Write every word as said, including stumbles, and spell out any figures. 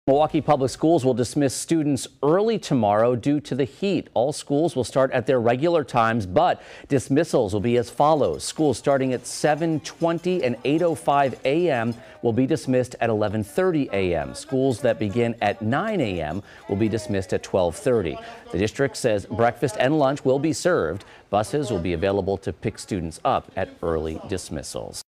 Milwaukee Public Schools will dismiss students early tomorrow due to the heat. All schools will start at their regular times, but dismissals will be as follows. Schools starting at seven twenty and eight oh five a m will be dismissed at eleven thirty a m Schools that begin at nine a m will be dismissed at twelve thirty. The district says breakfast and lunch will be served. Buses will be available to pick students up at early dismissals.